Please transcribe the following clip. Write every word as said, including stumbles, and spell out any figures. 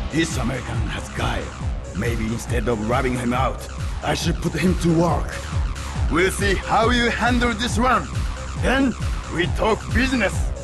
This American has guile. Maybe instead of rubbing him out, I should put him to work. We'll see how you handle this one. Then we talk business.